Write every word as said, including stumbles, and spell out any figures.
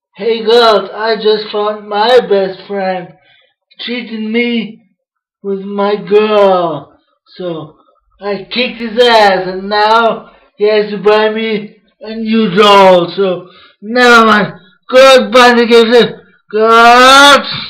Hey girls, I just found my best friend cheating me with my girl. So I kicked his ass and now he has to buy me a new doll. So never mind. Goodbye, the gift. Girls!